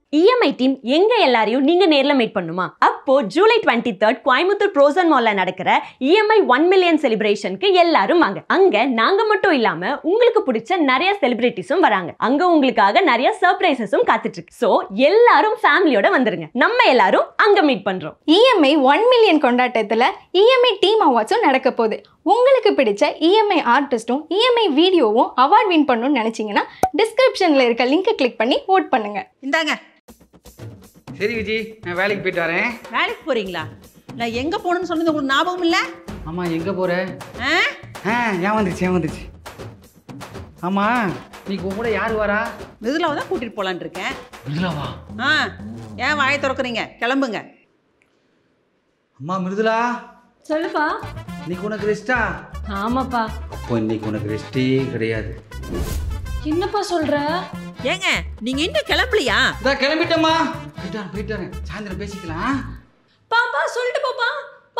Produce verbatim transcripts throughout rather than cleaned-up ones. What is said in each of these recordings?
EMI team எங்க எல்லாரையும் நீங்க நேர்ல மீட் பண்ணுமா? அப்போ July twenty third Coimbatore Prozone மால்ல நடக்கிற இஎம்ஐ ஒன் மில்லியன் செலிப்ரேஷனுக்கு எல்லாரும் வாங்க. அங்க நாங்க மட்டும் இல்லாம உங்களுக்கு பிடிச்ச நிறைய செலிபிரிட்டிஸும் வராங்க. அங்க உங்களுக்காக நிறைய சர்ப்ரைசஸும் காத்துட்டு இருக்கு. சோ எல்லாரும் ஃபேமிலியோட வந்துருங்க. நம்ம எல்லாரும் அங்க மீட் பண்றோம். இஎம்ஐ ஒன் மில்லியன் கொண்டாட்டத்துல இஎம்ஐ டீம் அவார்ட்ஸும் நடக்க போகுது. உங்களுக்கு பிடிச்ச இஎம்ஐ ஆர்டிஸ்டும் இஎம்ஐ வீடியோவும் அவார்ட் வின் பண்ணணும்னு நினைச்சீங்கன்னா டிஸ்கிரிப்ஷன்ல இருக்க லிங்கை கிளிக் பண்ணி ஓட் பண்ணுங்க. இந்தாங்க. சரி விஜி, நான் வேலைக்கு போயிட்டு வரேன். வேலைக்கு போறீங்களா? நான் எங்க போகணும்னு சொன்னது உங்களுக்கு ஞாபகம் இல்லை? ஆமா, எங்க போற? ஆ ஆ ஏன் வந்துச்சு ஏன் வந்துச்சு ஆமா, நீ உன் கூட யார் வரா? மிருதுலாவை தான் கூட்டிட்டு போலான் இருக்கேன். மிருதுலாவா? ஆ ஏன் வாயை திறக்கிறீங்க? கிளம்புங்க. அம்மா மிருதுலா. சொல்லுப்பா. இன்னைக்கு உனக்கு ரெஸ்டா? ஆமாப்பா. அப்போ இன்னைக்கு உனக்கு ரெஸ்டே கிடையாது. என்னப்பா சொல்ற? ஏங்க நீங்க இன்னும் கிளம்பலையா? இதான் கிளம்பிட்டேம்மா. போயிட்டு வரேன் போயிட்டு வரேன் சாயந்தரம் பேசிக்கலாம். பாப்பா சொல்லிட்டு போப்பா. பா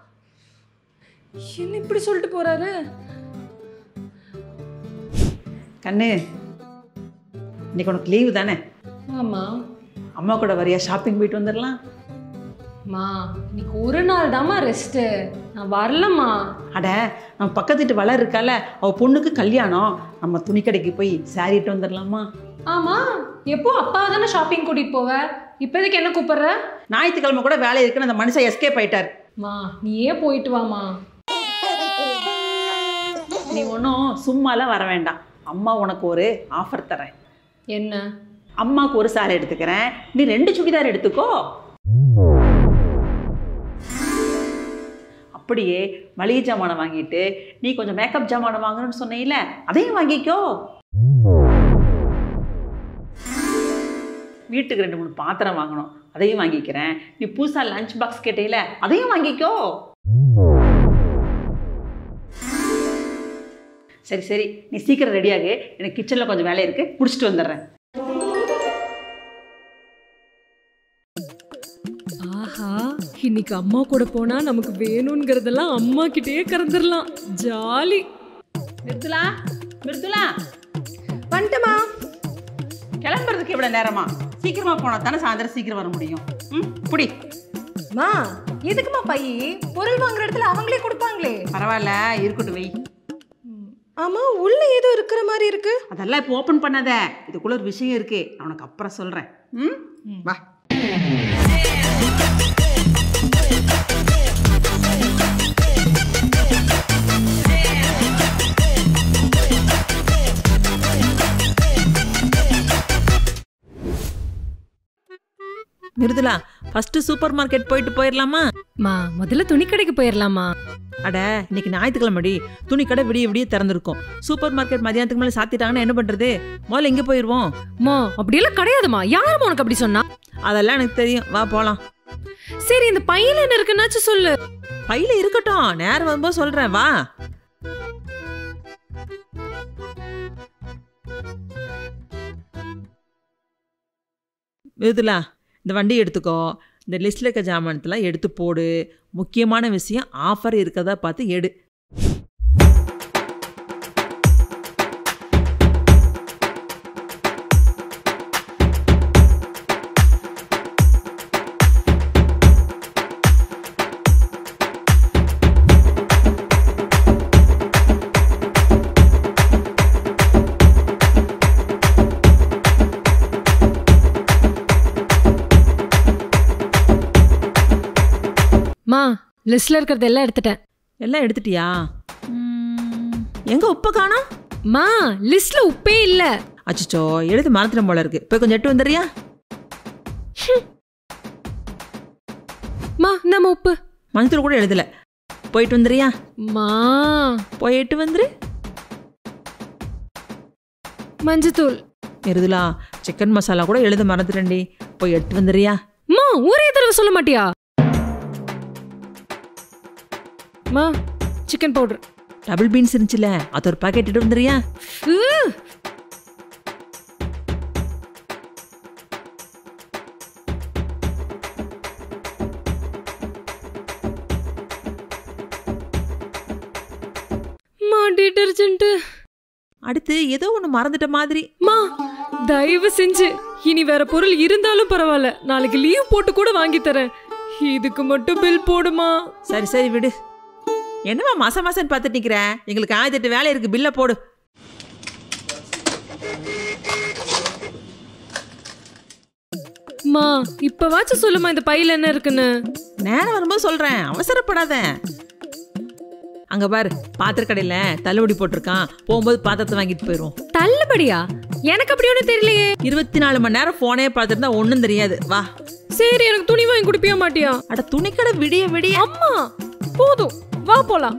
என்ன இப்படி சொல்லிட்டு போறாரு? கண்ணு, இன்னைக்கு உனக்கு லீவு தானே? ஆமா. அம்மா கூட வரியா? ஷாப்பிங் போயிட்டு வந்துடலாம். மா இன்னைக்கு ஒரு நாள் தாம்மா ரெஸ்ட்டு, நான் வரலம்மா. அட நம்ம பக்கத்து வீட்டு வளர் இருக்கால, அவள் பொண்ணுக்கு கல்யாணம். நம்ம துணி கடைக்கு போய் சாரி இட்டு வந்துடலாமா? ஆமா, எப்போ அப்பா தானே ஷாப்பிங் கூட்டிட்டு போவ, இப்போதைக்கு என்ன கூப்பிடுற? ஞாயிற்றுக்கிழமை கூட வேலை இருக்குன்னு அந்த மனுஷன் எஸ்கேப் ஆயிட்டார். மா நீயே போயிட்டு வாமா. நீ ஒன்றும் சும்மாலாம் வர வேண்டாம். அம்மா உனக்கு ஒரு ஆஃபர் தரேன். என்ன? அம்மாவுக்கு ஒரு சாரி எடுத்துக்கிறேன், நீ ரெண்டு சுடிதார் எடுத்துக்கோ. அப்படியே மளிகை ஜாமானை வாங்கிட்டு நீ கொஞ்சம் மேக்கப் ஜாமானை வாங்கணும்னு சொன்னீல, அதையும் வாங்கிக்கோ. வீட்டுக்கு ரெண்டு மூணு பாத்திரம் வாங்கணும், அதையும் வாங்கிக்கிறேன். நீ புதுசாக லஞ்ச் பாக்ஸ் கேட்டீல, அதையும் வாங்கிக்கோ. சரி சரி, நீ சீக்கிரம் ரெடியாகு. எனக்கு கிச்சனில் கொஞ்சம் வேலை இருக்கு, முடிச்சுட்டு வந்துடுறேன். ஆஹா, இன்னைக்கு அம்மா கூட போனா நமக்கு வேணும்ங்கிறதெல்லாம் அம்மா கிட்டே கறந்துடலாம். ஜாலி. மிருதுலா மிருதுலா வந்துட்டமா? கிளம்புறதுக்கு எவ்வளோ நேரமா? சீக்கிரமா போனா தானே சாயந்தரம் சீக்கிரம் வர முடியும். ம் புடி. மா எதுக்குமா பையி? பொருள் வாங்குற இடத்துல அவங்களே கொடுப்பாங்களே. பரவாயில்ல, இருக்கட்டும் வை. ஆமா, உள்ள ஏதோ இருக்கிற மாதிரி இருக்கு. அதெல்லாம் இப்போ ஓப்பன் பண்ணாத, இதுக்குள்ள ஒரு விஷயம் இருக்கு, நான் உனக்கு அப்புறம் சொல்றேன். ம் வா. மிருதுலா, ஃபர்ஸ்ட் சூப்பர் மார்க்கெட் போயிட்டு போயிடலாமா? மா முதல்ல துணி கடைக்கு போயிடலாமா? அட இன்னைக்கு ஞாயிற்றுக்கிழமை, துணி கடை விடிய விடிய திறந்துருக்கும். சூப்பர் மார்க்கெட் மதியானத்துக்கு மேலே சாத்திட்டாங்கன்னா என்ன பண்றது? முதல்ல எங்கே போயிடுவோம்? மா அப்படியெல்லாம் கிடையாதுமா. யாரும் உனக்கு அப்படி சொன்னா? அதெல்லாம் எனக்கு தெரியும், வா போலாம். சரி, இந்த பையில என்ன இருக்குன்னாச்சும் சொல்லு. பையில இருக்கட்டும், நேரம் வரும்போது சொல்றேன், வா. மிருதுலா, இந்த வண்டி எடுத்துக்கோ. இந்த லிஸ்ட்டில் இருக்க ஜாமானத்தெல்லாம் எடுத்து போடு. முக்கியமான விஷயம், ஆஃபர் இருக்கிறதா பார்த்து எடு. மா லிஸ்ட்ல இருக்கிறது எல்லாம் எடுத்துட்டேன். எல்லாம் எடுத்துட்டியா? எங்க உப்பை காணோம்? மா லிஸ்ட்ல உப்பே இல்ல. அச்சோ, எழுத்து மறந்துடும் போல இருக்கு. போய் கொஞ்சம் எட்டு வந்துடுறியா? மா நம்ம உப்பு மஞ்சள் கூட எழுதல. போயிட்டு வந்துடுறியா? மா போயிட்டு வந்துரு. மஞ்சத்தூள். மிருதுலா, சிக்கன் மசாலா கூட எழுத மறந்துட்டேன்டி. போய் எட்டு வந்துடுறியா? மா ஒரே தடவை சொல்ல மாட்டியா? மா சிக்கன் பவுடர். டபுள் பீன்ஸ் இருந்துச்சுல, அது ஒரு பாக்கெட் இட்டு வந்துடுறியா? மா டிடர்ஜென்ட். அடுத்து ஏதோ ஒன்று மறந்துட்ட மாதிரி. மா தயவு செஞ்சு இனி வேற பொருள் இருந்தாலும் பரவாயில்ல, நாளைக்கு லீவ் போட்டு கூட வாங்கி தரேன். இதுக்கு மட்டும் பில் போடுமா? சரி சரி விடு. என்னம்மா மாசம் மாசம் பார்த்துட்டு நிற்கிறேன்? எங்களுக்கு ஆயிரத்தி எட்டு வேலை இருக்கு, பில்லை போடு. மா இப்பவாச்சும் சொல்லுமா இந்த பையில என்ன இருக்குன்னு. நேரம் வரும்போது சொல்றேன், அவசரப்படாத. அங்க பாரு, பாத்திர கடையில தள்ளுபடி போட்டிருக்கான், போகும்போது பாத்திரத்தை வாங்கிட்டு போயிரும். தள்ளுபடியா? எனக்கு அப்படி ஒண்ணு தெரியலையே. இருபத்தி நாலு மணி நேரம் போனே பார்த்துருந்தா ஒன்றும் தெரியாது. வா. சரி, எனக்கு துணி வாங்கி குடிப்பியா மாட்டியா? அட துணிக்கடை விடிய விடிய. அம்மா போதும், வா போலாம்.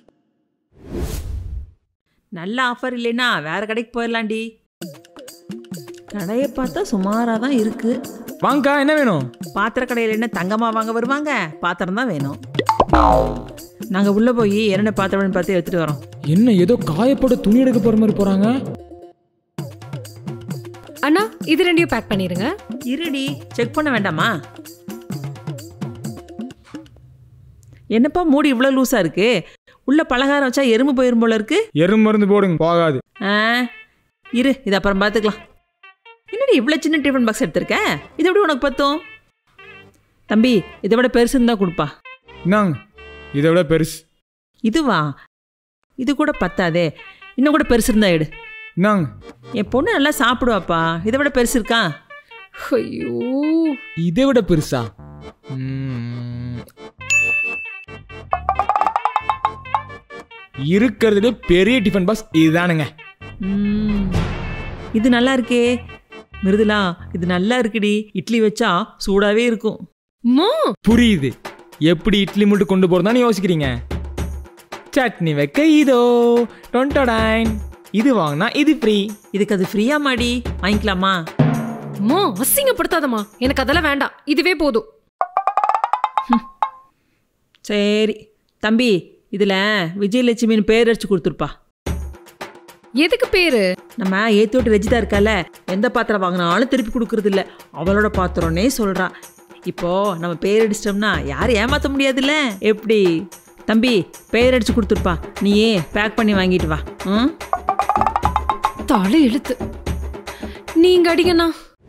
நல்ல ஆஃபர் இல்லைன்னா வேற கடைக்கு போயிடலாண்டி. கடையை பார்த்தா சுமாராக தான் இருக்கு. வாங்கக்கா, என்ன வேணும்? பாத்திர கடையில் என்ன தங்கமா வாங்க வருவாங்க? பாத்திரம் தான் வேணும். நாங்க உள்ள போய் என்ன பாத்திரம் பார்த்து எடுத்துட்டு வரோம். என்ன ஏதோ காயப்போட துணி எடுக்க போற மாதிரி போறாங்க. அண்ணா, இது ரெண்டையும் பேக் பண்ணிருங்க. இருடி, செக் பண்ண வேண்டாமா? என்னப்பா மூடி இவ்வளோ லூஸா இருக்கு? உள்ள பலகாரம் வச்சா எறும்பு போயிரும் போல இருக்கு. எறும்பு மருந்து போடுங்க, போகாது. ஆ இரு, இது அப்புறம் பார்த்துக்கலாம். என்னடி இவ்வளோ சின்ன டிஃபன் பாக்ஸ் எடுத்திருக்க? இது எப்படி உனக்கு பத்தும்? தம்பி, இதை விட பெருசுன்னு தான் கொடுப்பா. என்னங்க இதை விட பெருசு? இதுவா? இது கூட பத்தாதே, இன்னும் கூட பெருசு இருந்தா எடு. என்னங்க? என் பொண்ணு நல்லா சாப்பிடுவாப்பா, இதை விட பெருசு இருக்கா? ஐயோ, இதை விட பெருசா? இருக்கிறதுலே பெரிய டிஃபன் பாக்ஸ் இதுதானுங்க. இது நல்லா இருக்கே மிருதுலா, இது நல்லா இருக்குடி. இட்லி வச்சா சூடாவே இருக்கும். புரியுது, எப்படி இட்லி மட்டும் கொண்டு போறதான்னு யோசிக்கிறீங்க. சட்னி வைக்க இதோ டொண்டோடைன், இது வாங்கினா இது ஃப்ரீ. இதுக்கு அது ஃப்ரீயா மாடி? வாங்கிக்கலாமா? அம்மா அசிங்கப்படுத்தாதம்மா, எனக்கு அதெல்லாம் வேண்டாம், இதுவே போதும். சரி தம்பி, இதுல விஜயலட்சுமின்னு பேர் அடிச்சு கொடுத்துருப்பா. எதுக்கு பேரு? நம்ம ஏத்தி விட்டு ரெஜிதா இருக்கால, எந்த பாத்திரம் வாங்கினாலும் திருப்பி கொடுக்கறது இல்ல, அவளோட பாத்திரம்னே சொல்றா. இப்போ நம்ம பேர் அடிச்சிட்டோம்னா யாரும் ஏமாத்த முடியாதுல்ல. எப்படி தம்பி, பேர் அடிச்சு கொடுத்துருப்பா, நீயே பேக் பண்ணி வாங்கிட்டு வா. ம், தலை எழுத்து. நீங்க அடிக்கண்ணா.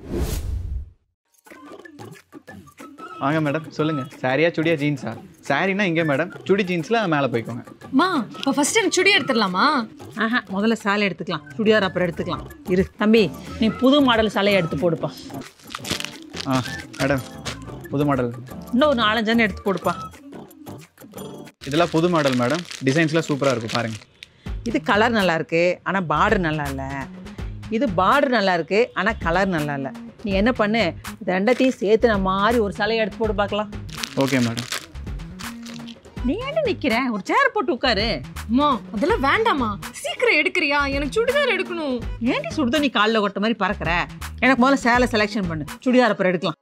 வாங்க மேடம், சொல்லுங்கள். சாரியா சுடியா ஜீன்ஸா? சாரினா இங்கே மேடம், சுடி ஜீன்ஸில் மேலே போய்க்கோங்க. மா இப்போ ஃபர்ஸ்ட் எனக்கு சுடி எடுத்துடலாமா? ஆஹா, முதல்ல சாலை எடுத்துக்கலாம், சுடிதார் அப்புறம் எடுத்துக்கலாம். இரு தம்பி, நீ புது மாடல் சாலையை எடுத்து போடுப்பா. ஆ மேடம், புது மாடல் இன்னும் ஒரு நாலஞ்சு எடுத்து போடுப்பா. இதெல்லாம் புது மாடல் மேடம், டிசைன்ஸ்லாம் சூப்பராக இருக்கும் பாருங்கள். இது கலர் நல்லா இருக்கு, ஆனால் பார்டர் நல்லா இல்லை. இது பார்டர் நல்லா இருக்கு, ஆனால் கலர் நல்லா இல்லை. நீ என்ன பண்ணு, இது ரெண்டத்தையும் சேர்த்து நான் மாதிரி ஒரு சாலையை எடுத்து போட்டு பார்க்கலாம். Okay madam. நீ என்ன நிற்கிற? ஒரு சேர் போட்டு உட்காரு. அம்மா அதெல்லாம் வேண்டாமா, சீக்கிரம் எடுக்கிறியா? எனக்கு சுடிதார் எடுக்கணும். ஏன்டி சுடுதோ நீ காலில் கொட்ட மாதிரி பறக்கிற? எனக்கு முதல்ல சேலை செலெக்ஷன் பண்ணு, சுடிதார் அப்புறம் எடுக்கலாம்.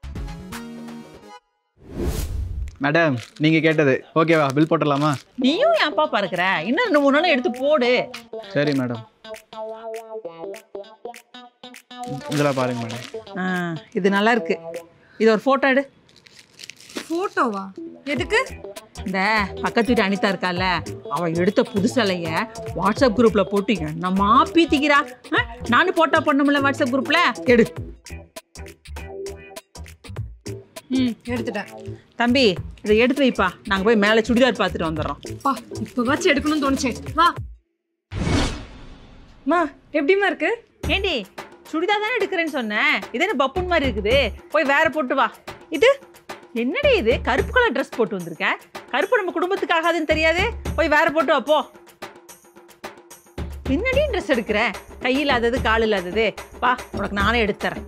மேடம் நீங்கள் கேட்டது ஓகேவா? பில் போட்டுடலாமா? நீயும் ஏன்ப்பா பறக்கிற? இன்னும் ரெண்டு மூணு நாள் எடுத்து போடு. சரி மேடம், இதெல்லாம் பாருங்க மேடம். ஆ இது நல்லா இருக்கு. இது ஒரு ஃபோட்டோ எடு. போட்டோவா? எதுக்கு? இந்த பக்கத்து வீட்டு அனிதா இருக்கால, அவள் எடுத்த புது சிலைய வாட்ஸ்அப் குரூப்ல போட்டு என்னம்மா பீத்திக்கிறா. நானும் போட்டோ பண்ணும்ல வாட்ஸ்அப் குரூப்ல. எடு. ம் எடுத்துட்டேன். தம்பி, இதை எடுத்து வைப்பா, நாங்கள் போய் மேலே சுடிதார் பார்த்துட்டு வந்துடுறோம். பா இப்போவாச்சும் எடுக்கணும்னு தோணுச்சே. வா. மா எப்படிமா இருக்கு? ஏண்டி சுடிதார் தானே எடுக்கிறேன்னு சொன்னேன், இது என்ன பப்புன் மாதிரி இருக்குது? போய் வேற போட்டு வா. இது என்னடி இது கருப்பு கலர் ட்ரெஸ் போட்டு வந்திருக்க? கருப்பு நம்ம குடும்பத்துக்கு ஆகாதுன்னு தெரியாது, போய் வேற போட்டு வா போ. பின்னாடி ட்ரெஸ் எடுக்கிற, கை இல்லாதது கால் இல்லாதது. வா, உனக்கு நானே எடுத்து தரேன்.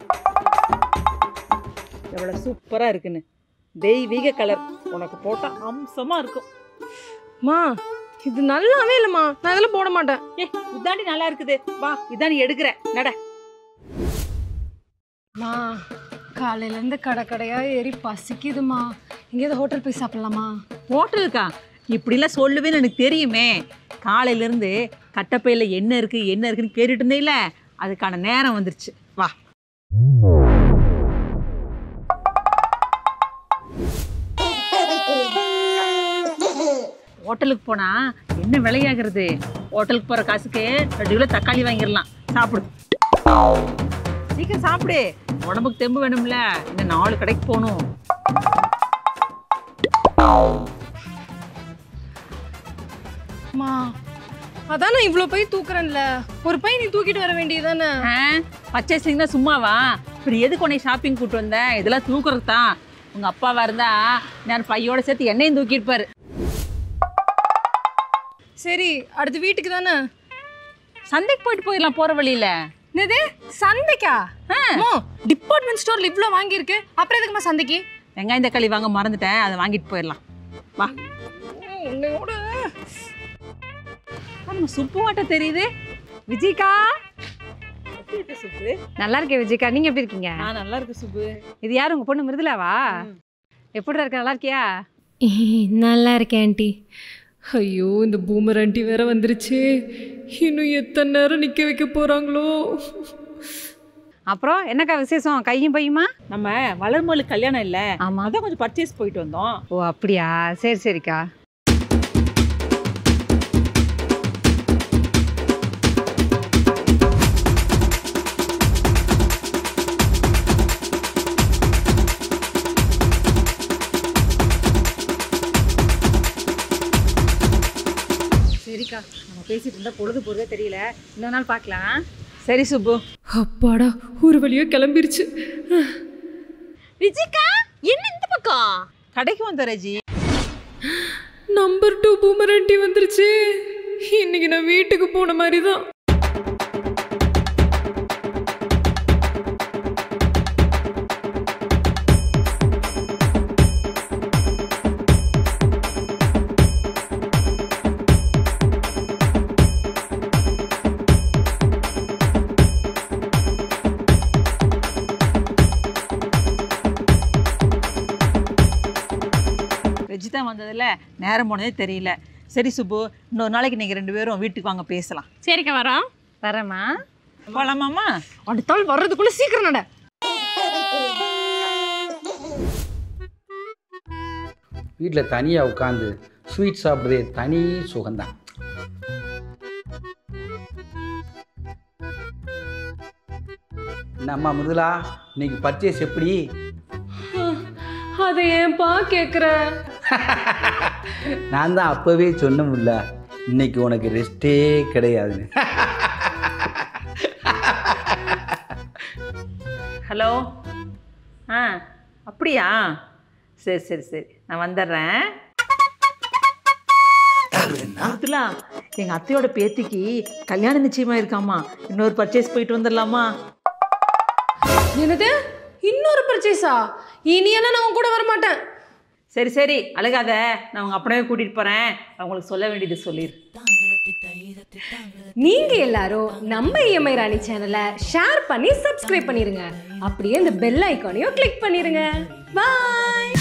எவ்வளவு சூப்பரா இருக்குன்னு, தெய்வீக கலர், உனக்கு போட்டா அம்சமா இருக்கும். மா இது நல்லாவே இல்லம்மா, நான் இதெல்லாம் போட மாட்டேன். ஏ இதாண்டி நல்லா இருக்குது, வா இதாண்டி எடுக்கிற நட. மா காலையில இருந்து கடை கடையா ஏறி பசிக்குதுமா, எங்கேயாவது ஹோட்டல் போய் சாப்பிடலாமா? ஹோட்டலுக்கா? இப்படிலாம் சொல்லுவேன்னு எனக்கு தெரியுமே. காலையிலேருந்து கட்டப்பையில் என்ன இருக்குது என்ன இருக்குன்னு கேட்டுட்டு இருந்தேன்ல, அதுக்கான நேரம் வந்துருச்சு. வா. ஹோட்டலுக்கு போனால் என்ன விலையாகிறது? ஹோட்டலுக்கு போகிற காசுக்கு ரெண்டு கிலோ தக்காளி வாங்கிடலாம். சாப்பிடு, சீக்கிரம் சாப்பிடு. உடம்புக்கு தெம்பு வேணும்ல, இன்னும் நாலு கடைக்கு போகணும். அம்மா அதான் நான் இவ்வளோ பை தூக்குறேன்ல, ஒரு பை நீ தூக்கிட்டு வர வேண்டியதானே. பர்ச்சேசிங் தான் சும்மாவா? இப்படி எதுக்கு உன்னை ஷாப்பிங் கூட்டு வந்தேன்? இதெல்லாம் தூக்குறது தான். உங்கள் அப்பாவா இருந்தா நான் பையோட சேர்த்து என்னையும் தூக்கியிருப்பாரு. சரி அடுத்து வீட்டுக்கு தானே. சந்தைக்கு போயிட்டு போயிடலாம் போகிற வழியில். என்னது சந்தைக்கா? டிபார்ட்மெண்ட் ஸ்டோர்ல இவ்வளோ வாங்கியிருக்கு, அப்புறம் எதுக்குமா சந்தைக்கு? வெங்காயம் தக்காளி வாங்க மறந்துட்டேன், அதை வாங்கிட்டு போயிடலாம். வா. உன்னையோட நம்ம சுப்பு மாட்ட தெரியுது. விஜிகா சுப்பு. நல்லா இருக்கேன் விஜய்க்கா, நீங்க எப்படி இருக்கீங்க? நான் நல்லா இருக்கு சுப்பு. இது யார் உங்க பொண்ணு மிருதுலாவா? எப்படி இருக்க, நல்லா இருக்கியா? நல்லா இருக்கேன் ஆண்டி. ஐயோ இந்த பூமர் ஆண்டி வேற வந்துருச்சு. இன்னும் எத்தனை நேரம் நிற்க வைக்க போகிறாங்களோ. அப்புறம் என்னக்கா விசேஷம், கையும் பையுமா? நம்ம வளர்மொழி கல்யாணம் இல்லை, ஆமா, அதான் கொஞ்சம் பர்ச்சேஸ் போயிட்டு வந்தோம். ஓ அப்படியா, சரி சரிக்கா. சரிக்கா, நம்ம பேசிட்டு இருந்தா பொழுது போறதே தெரியல. இன்னொரு நாள் பார்க்கலாம். சரி சுப்பு. அப்பாடா ஒரு வழியா கிளம்பிருச்சு. விஜிகா என்ன இந்த பக்கம்? கடைக்கு வந்த Raji. Number two boomer aunty வந்துருச்சு. இன்னைக்கு நான் வீட்டுக்கு போன மாதிரி தான். ரஜிதா வந்ததில்ல, நேரம் போனதே தெரியல. சரி சுப்பு, இன்னொரு நாளைக்கு நீங்கள் ரெண்டு பேரும் வீட்டுக்கு வாங்க பேசலாம். சரிக்கா வரோம். வரேம்மா. போகலாமாம்மா? அடுத்தாள் வர்றதுக்குள்ள சீக்கிரம் நட. வீட்டில் தனியாக உட்காந்து ஸ்வீட் சாப்பிட்றதே தனி சுகம்தான். என்னம்மா மிருதுலா, இன்னைக்கு பர்ச்சேஸ் எப்படி? அதை ஏன்பா கேட்குற? நான் தான் அப்போவே சொன்னோம்ல, இன்னைக்கு உனக்கு ரெஸ்ட்டே கிடையாதுன்னு. ஹலோ. ஆ அப்படியா? சரி சரி சரி, நான் வந்துடுறேன். அதுலா எங்கள் அத்தையோட பேத்திக்கு கல்யாணம் நிச்சயமாக இருக்காமா. இன்னொரு பர்ச்சேஸ் போயிட்டு வந்துடலாமா? என்னது இன்னொரு பர்ச்சேஸா? இனி என்ன நான் உன் கூட வர மாட்டேன். சரி சரி அழுகாத, நான் உங்கள் அப்பனவே கூட்டிகிட்டு போகிறேன். அவங்களுக்கு சொல்ல வேண்டியது சொல்லிடு. நீங்க எல்லாரும் நம்ம இஎம்ஐ ராணி சேனலை ஷேர் பண்ணி சப்ஸ்கிரைப் பண்ணிருங்க. அப்படியே இந்த பெல் ஐகானையும் கிளிக் பண்ணிருங்க. பாய்.